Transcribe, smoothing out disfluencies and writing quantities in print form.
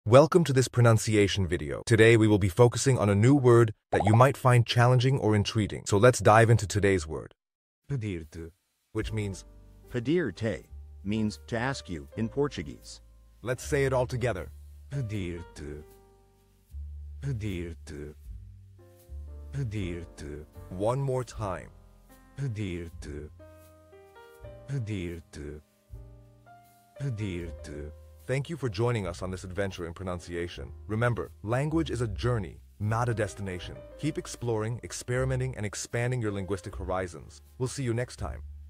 Welcome to this pronunciation video. Today we will be focusing on a new word that you might find challenging or intriguing. So let's dive into today's word, Pedir-te. which means, Pedir-te means to ask you in Portuguese. let's say it all together. Pedir-te. Pedir-te. Pedir-te. One more time. Pedir-te. Pedir-te. Pedir-te. Thank you for joining us on this adventure in pronunciation. Remember, language is a journey, not a destination. Keep exploring, experimenting, and expanding your linguistic horizons. We'll see you next time.